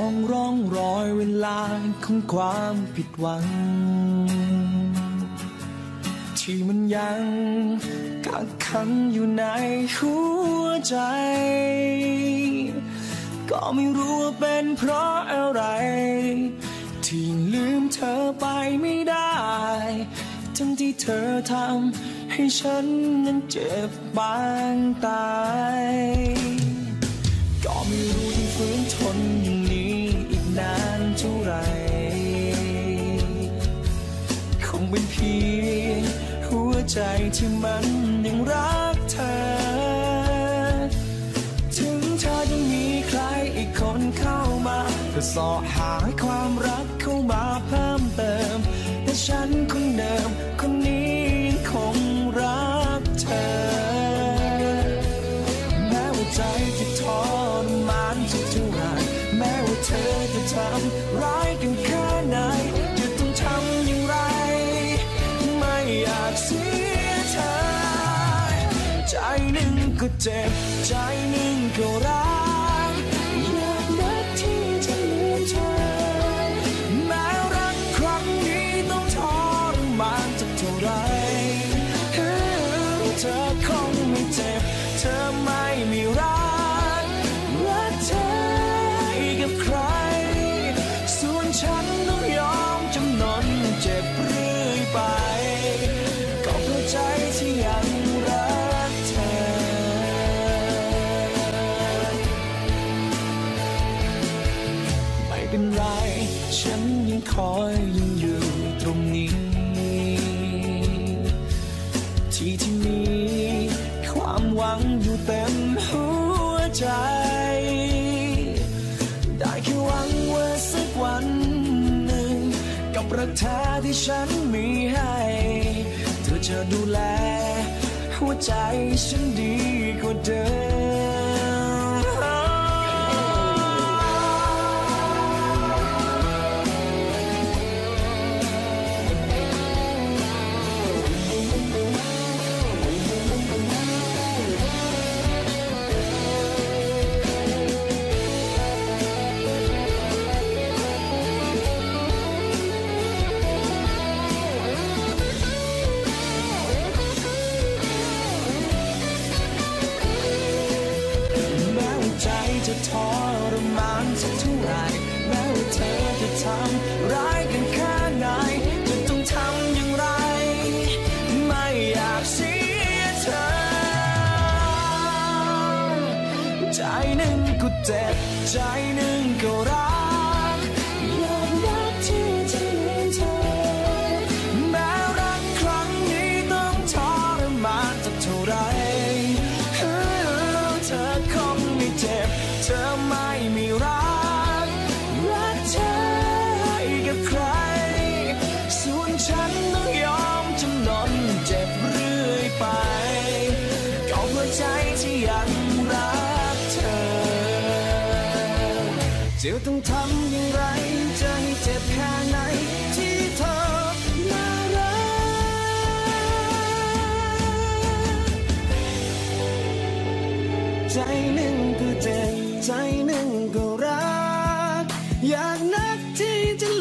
องร่องรอยเวลาของความผิดหวังที่มันยังกักขังอยู่ในหัวใจก็ไม่รู้ว่าเป็นเพราะอะไรที่ลืมเธอไปไม่ได้ทั้งที่เธอทำให้ฉันนั้นเจ็บปางตายก็ไม่รู้ที่ฝืนทนอย่างนี้อีกนานเท่าไหร่คงเป็นเพียงหัวใจที่มันยังรักเธอถึงเธอจะมีใครอีกคนเข้ามาก็สอหาความรักเข้ามาเพิ่มเติมแต่ฉันคนเดิมคนนี้ยังคงรักเธอแม้ว่าใจจะทรมานสักเท่าไหร่แม้ว่าเธอจะทำร้ายกันแค่ไหนจะต้องทำอย่างไรไม่อยากเสียเธอใจหนึ่งก็เจ็บใจหนึ่งก็รักอยากนัดที่จะลืมเธอแม้รักครั้งนี้ต้องทรมานสักเท่าไรเธอคงไม่เจ็บเธอไม่มีรักเธอกับใครส่วนฉันต้องยอมจำนนเจ็บเรื่อยไปก็เพราะใจที่ยังรักเธอไม่เป็นไรฉันยังคอยยังอยู่ตรงนี้ที่มีความหวังอยู่เต็มหัวใจได้แค่หวังว่าสักวันหนึ่งกับรักแท้ที่ฉันมีให้เธอจะดูแลหัวใจฉันดีกว่าเดิมจะทรมานสักเท่าไหร่แม้ว่าเธอจะทำร้ายกันแค่ไหนจะต้องทำอย่างไรไม่อยากเสียเธอใจหนึ่งก็เจ็บใจหนึ่งก็รักอยากรักที่จะลืมเธอแม้รักครั้งนี้ต้องทรมานสักเท่าไรเธอคงไม่เจ็บเธอไม่มีรักเธอกับใครส่วนฉันต้องยอมจำนนเจ็บเรื่อยไปก็เพราะใจที่ยังรักเธอจะต้องทำอย่างไรจะให้เจ็บแค่ไหนที่เธอน่ารักใจหนึ่งก็เจ็บใจหนึ่งก็รักอยากนักที่จะ